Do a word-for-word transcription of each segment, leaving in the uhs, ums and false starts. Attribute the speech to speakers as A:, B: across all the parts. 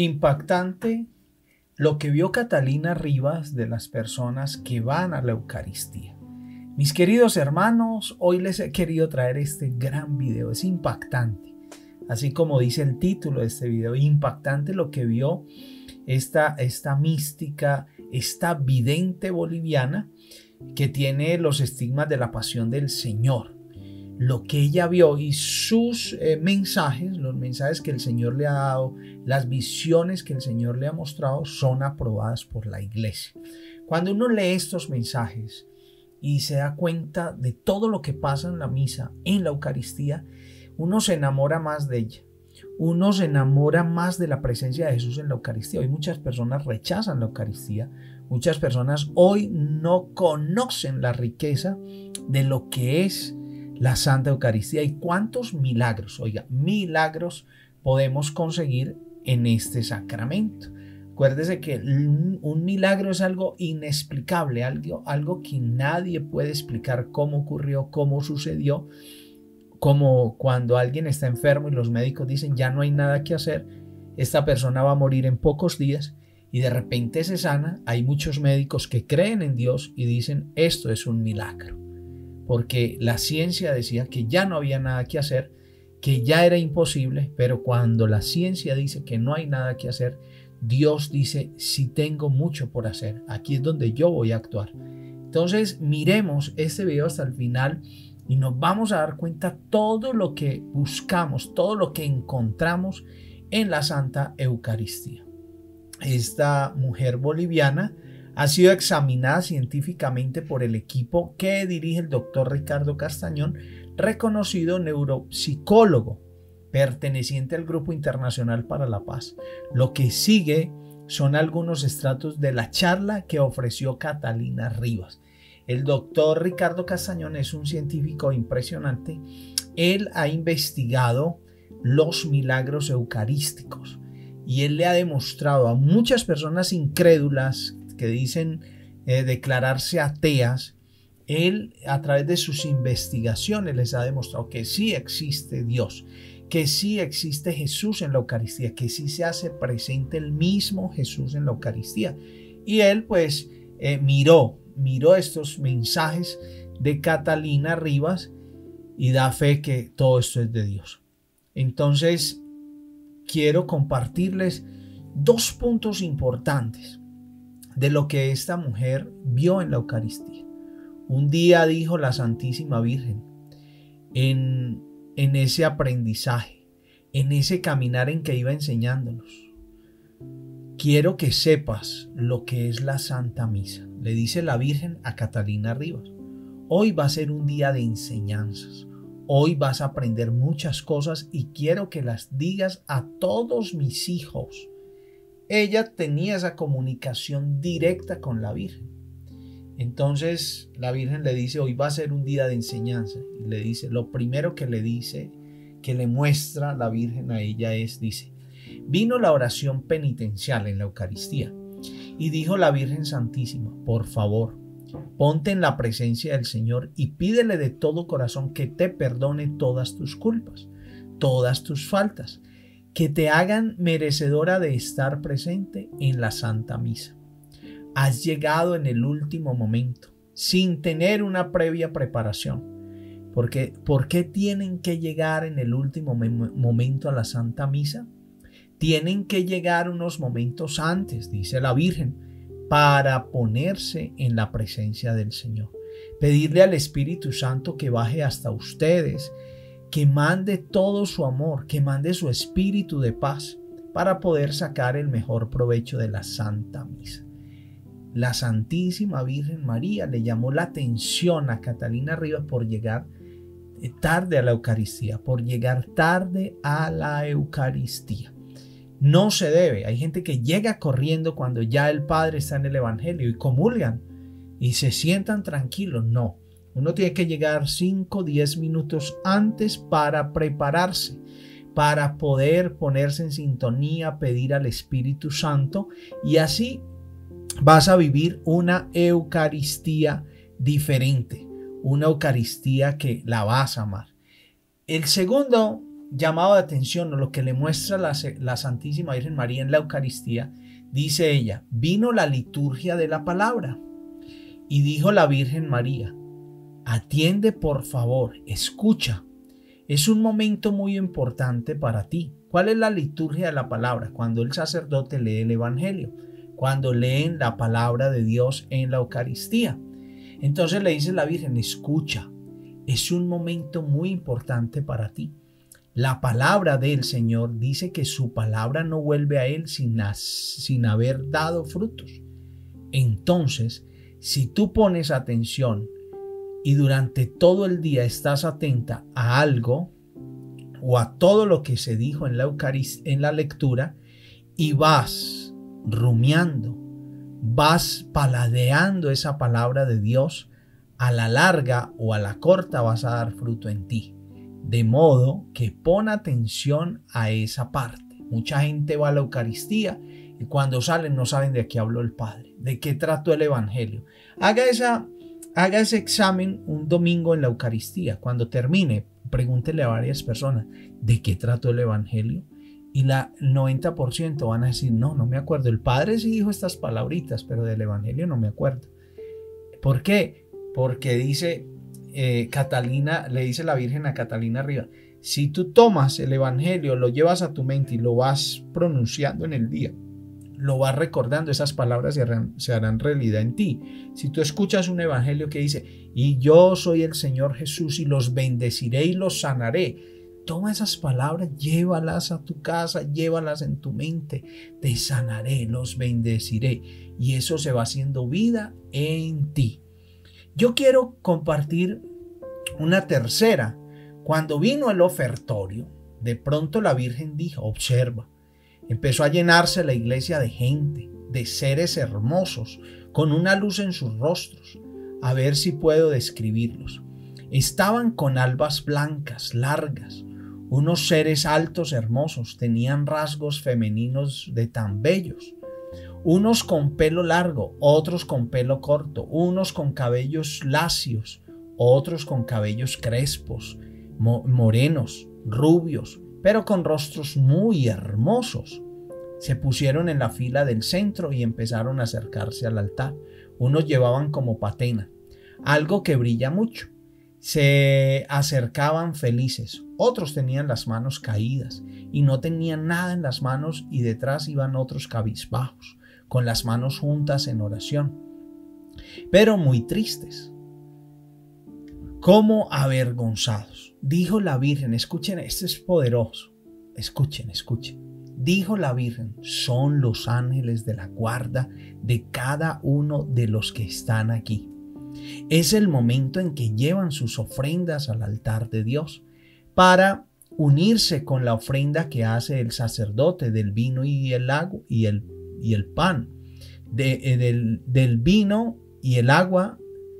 A: Impactante lo que vio Catalina Rivas de las personas que van a la Eucaristía. Mis queridos hermanos, hoy les he querido traer este gran video. Es impactante, así como dice el título de este video, impactante lo que vio esta, esta mística, esta vidente boliviana que tiene los estigmas de la pasión del Señor. Lo que ella vio y sus eh, mensajes, los mensajes que el Señor le ha dado, las visiones que el Señor le ha mostrado, son aprobadas por la iglesia. Cuando uno lee estos mensajes y se da cuenta de todo lo que pasa en la misa, en la Eucaristía, uno se enamora más de ella. Uno se enamora más de la presencia de Jesús en la Eucaristía. Hoy muchas personas rechazan la Eucaristía. Muchas personas hoy no conocen la riqueza de lo que es la Santa Eucaristía y cuántos milagros, oiga, milagros podemos conseguir en este sacramento. Acuérdese que un, un milagro es algo inexplicable, algo, algo que nadie puede explicar cómo ocurrió, cómo sucedió, como cuando alguien está enfermo y los médicos dicen ya no hay nada que hacer, esta persona va a morir en pocos días y de repente se sana. Hay muchos médicos que creen en Dios y dicen esto es un milagro. Porque la ciencia decía que ya no había nada que hacer, que ya era imposible, pero cuando la ciencia dice que no hay nada que hacer, Dios dice, sí tengo mucho por hacer, aquí es donde yo voy a actuar. Entonces miremos este video hasta el final y nos vamos a dar cuenta todo lo que buscamos, todo lo que encontramos en la Santa Eucaristía. Esta mujer boliviana ha sido examinada científicamente por el equipo que dirige el doctor Ricardo Castañón, reconocido neuropsicólogo perteneciente al Grupo Internacional para la Paz. Lo que sigue son algunos extractos de la charla que ofreció Catalina Rivas. El doctor Ricardo Castañón es un científico impresionante. Él ha investigado los milagros eucarísticos y él le ha demostrado a muchas personas incrédulas que dicen eh, declararse ateas, él a través de sus investigaciones les ha demostrado que sí existe Dios, que sí existe Jesús en la Eucaristía, que sí se hace presente el mismo Jesús en la Eucaristía. Y él pues eh, miró, miró estos mensajes de Catalina Rivas y da fe que todo esto es de Dios. Entonces quiero compartirles dos puntos importantes de lo que esta mujer vio en la Eucaristía. Un día dijo la Santísima Virgen, en, en ese aprendizaje, en ese caminar en que iba enseñándonos, quiero que sepas lo que es la Santa Misa. Le dice la Virgen a Catalina Rivas, hoy va a ser un día de enseñanzas, hoy vas a aprender muchas cosas y quiero que las digas a todos mis hijos. Ella tenía esa comunicación directa con la Virgen. Entonces la Virgen le dice, hoy va a ser un día de enseñanza. Y le dice, lo primero que le dice, que le muestra la Virgen a ella es, dice, vino la oración penitencial en la Eucaristía. Y dijo la Virgen Santísima, por favor, ponte en la presencia del Señor y pídele de todo corazón que te perdone todas tus culpas, todas tus faltas, que te hagan merecedora de estar presente en la Santa Misa. Has llegado en el último momento, sin tener una previa preparación. Porque, ¿por qué tienen que llegar en el último momento a la Santa Misa? Tienen que llegar unos momentos antes, dice la Virgen, para ponerse en la presencia del Señor. Pedirle al Espíritu Santo que baje hasta ustedes, que mande todo su amor, que mande su espíritu de paz para poder sacar el mejor provecho de la Santa Misa. La Santísima Virgen María le llamó la atención a Catalina Rivas por llegar tarde a la Eucaristía, por llegar tarde a la Eucaristía. No se debe. Hay gente que llega corriendo cuando ya el Padre está en el Evangelio y comulgan y se sientan tranquilos. No. Uno tiene que llegar cinco o diez minutos antes para prepararse, para poder ponerse en sintonía, pedir al Espíritu Santo y así vas a vivir una Eucaristía diferente, una Eucaristía que la vas a amar. El segundo llamado de atención o lo que le muestra la, la Santísima Virgen María en la Eucaristía, dice ella, vino la liturgia de la palabra y dijo la Virgen María, atiende por favor, escucha. Es un momento muy importante para ti. ¿Cuál es la liturgia de la palabra? Cuando el sacerdote lee el Evangelio, cuando leen la palabra de Dios en la Eucaristía. Entonces le dice la Virgen, escucha, es un momento muy importante para ti. La palabra del Señor dice que su palabra no vuelve a Él sin, sin haber dado frutos. Entonces, si tú pones atención y durante todo el día estás atenta a algo o a todo lo que se dijo en la Eucaristía, en la lectura, y vas rumiando, vas paladeando esa palabra de Dios, a la larga o a la corta vas a dar fruto en ti. De modo que pon atención a esa parte. Mucha gente va a la Eucaristía y cuando salen no saben de qué habló el Padre, de qué trató el Evangelio. Haga esa Haga ese examen un domingo en la Eucaristía. Cuando termine, pregúntele a varias personas de qué trató el Evangelio. Y la, el noventa por ciento van a decir, no, no me acuerdo. El Padre sí dijo estas palabritas, pero del Evangelio no me acuerdo. ¿Por qué? Porque dice eh, Catalina, le dice la Virgen a Catalina Rivas, si tú tomas el Evangelio, lo llevas a tu mente y lo vas pronunciando en el día, lo vas recordando, esas palabras se harán, se harán realidad en ti. Si tú escuchas un evangelio que dice, y yo soy el Señor Jesús y los bendeciré y los sanaré, toma esas palabras, llévalas a tu casa, llévalas en tu mente, te sanaré, los bendeciré, y eso se va haciendo vida en ti. Yo quiero compartir una tercera. Cuando vino el ofertorio, de pronto la Virgen dijo, observa, empezó a llenarse la iglesia de gente, de seres hermosos, con una luz en sus rostros. A ver si puedo describirlos. Estaban con albas blancas, largas, unos seres altos, hermosos, tenían rasgos femeninos de tan bellos. Unos con pelo largo, otros con pelo corto, unos con cabellos lacios, otros con cabellos crespos, mo- morenos, rubios, pero con rostros muy hermosos. Se pusieron en la fila del centro y empezaron a acercarse al altar. Unos llevaban como patena, algo que brilla mucho. Se acercaban felices, otros tenían las manos caídas y no tenían nada en las manos, y detrás iban otros cabizbajos, con las manos juntas en oración, pero muy tristes, como avergonzados. Dijo la Virgen, escuchen, esto es poderoso, escuchen, escuchen. Dijo la Virgen, son los ángeles de la guarda de cada uno de los que están aquí. Es el momento en que llevan sus ofrendas al altar de Dios para unirse con la ofrenda que hace el sacerdote del vino y el agua y el, y el pan, de, eh, del, del vino y el agua,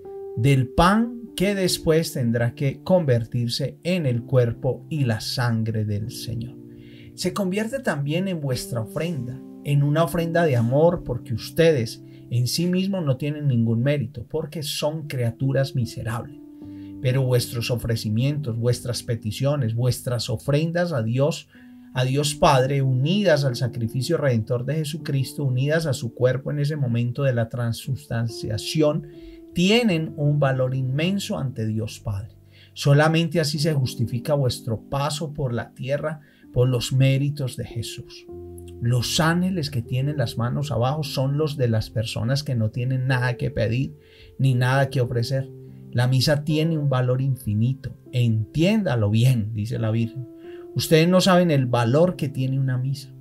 A: del pan que después tendrá que convertirse en el cuerpo y la sangre del Señor. Se convierte también en vuestra ofrenda, en una ofrenda de amor, porque ustedes en sí mismos no tienen ningún mérito, porque son criaturas miserables. Pero vuestros ofrecimientos, vuestras peticiones, vuestras ofrendas a Dios, a Dios Padre, unidas al sacrificio redentor de Jesucristo, unidas a su cuerpo en ese momento de la transustanciación, tienen un valor inmenso ante Dios Padre. Solamente así se justifica vuestro paso por la tierra por los méritos de Jesús. Los ángeles que tienen las manos abajo son los de las personas que no tienen nada que pedir ni nada que ofrecer. La misa tiene un valor infinito. Entiéndalo bien, dice la Virgen. Ustedes no saben el valor que tiene una misa.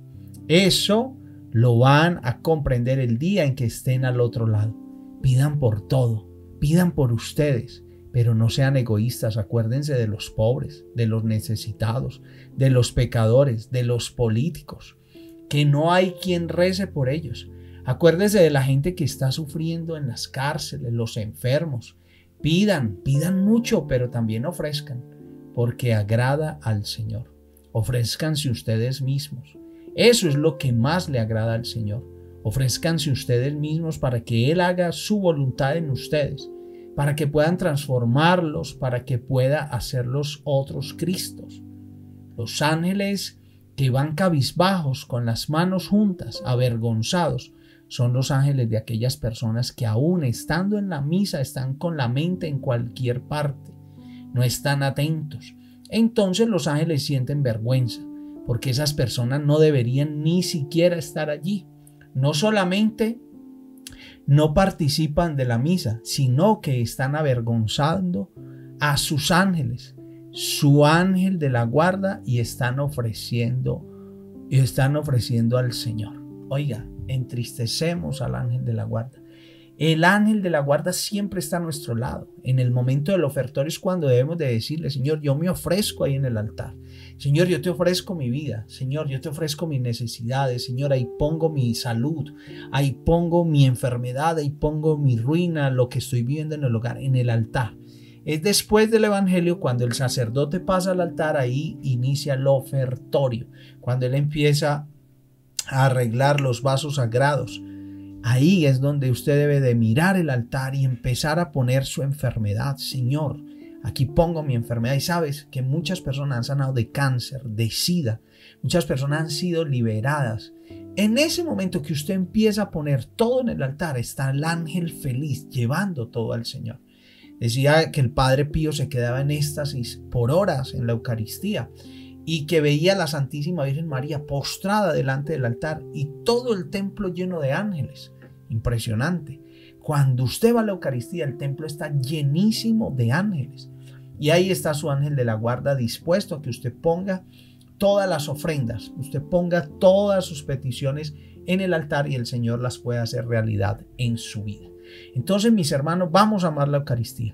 A: Eso lo van a comprender el día en que estén al otro lado. Pidan por todo, pidan por ustedes, pero no sean egoístas. Acuérdense de los pobres, de los necesitados, de los pecadores, de los políticos, que no hay quien rece por ellos. Acuérdense de la gente que está sufriendo en las cárceles, los enfermos. Pidan, pidan mucho, pero también ofrezcan, porque agrada al Señor. Ofrézcanse ustedes mismos. Eso es lo que más le agrada al Señor. Ofrézcanse ustedes mismos para que Él haga su voluntad en ustedes, para que puedan transformarlos, para que pueda hacerlos otros Cristos. Los ángeles que van cabizbajos, con las manos juntas, avergonzados, son los ángeles de aquellas personas que aún estando en la misa están con la mente en cualquier parte, no están atentos. Entonces los ángeles sienten vergüenza, porque esas personas no deberían ni siquiera estar allí. No solamente no participan de la misa, sino que están avergonzando a sus ángeles, su ángel de la guarda, y están ofreciendo, y están ofreciendo al Señor. Oiga, entristecemos al ángel de la guarda. El ángel de la guarda siempre está a nuestro lado. En el momento del ofertorio es cuando debemos de decirle: Señor, yo me ofrezco ahí en el altar. Señor, yo te ofrezco mi vida. Señor, yo te ofrezco mis necesidades. Señor, ahí pongo mi salud. Ahí pongo mi enfermedad. Ahí pongo mi ruina, lo que estoy viviendo en el hogar, en el altar. Es después del evangelio cuando el sacerdote pasa al altar, ahí inicia el ofertorio. Cuando él empieza a arreglar los vasos sagrados. Ahí es donde usted debe de mirar el altar y empezar a poner su enfermedad. Señor, aquí pongo mi enfermedad. Y sabes que muchas personas han sanado de cáncer, de sida. Muchas personas han sido liberadas. En ese momento que usted empieza a poner todo en el altar, está el ángel feliz llevando todo al Señor. Decía que el Padre Pío se quedaba en éxtasis por horas en la Eucaristía y que veía a la Santísima Virgen María postrada delante del altar y todo el templo lleno de ángeles. Impresionante. Cuando usted va a la Eucaristía, el templo está llenísimo de ángeles. Y ahí está su ángel de la guarda dispuesto a que usted ponga todas las ofrendas, usted ponga todas sus peticiones en el altar y el Señor las puede hacer realidad en su vida. Entonces, mis hermanos, vamos a amar la Eucaristía.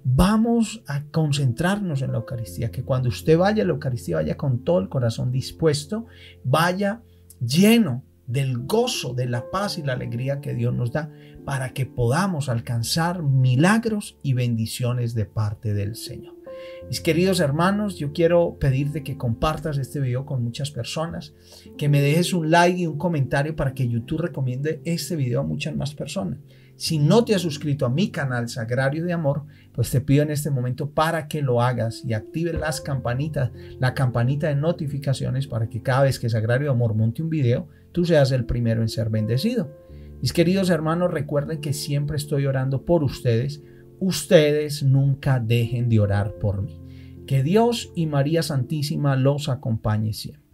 A: Vamos a concentrarnos en la Eucaristía, que cuando usted vaya a la Eucaristía vaya con todo el corazón dispuesto, vaya lleno del gozo, de la paz y la alegría que Dios nos da para que podamos alcanzar milagros y bendiciones de parte del Señor. Mis queridos hermanos, yo quiero pedirte que compartas este video con muchas personas, que me dejes un like y un comentario para que YouTube recomiende este video a muchas más personas. Si no te has suscrito a mi canal Sagrario de Amor, pues te pido en este momento para que lo hagas y actives las campanitas, la campanita de notificaciones para que cada vez que Sagrario de Amor monte un video, tú seas el primero en ser bendecido. Mis queridos hermanos, recuerden que siempre estoy orando por ustedes. Ustedes nunca dejen de orar por mí. Que Dios y María Santísima los acompañe siempre.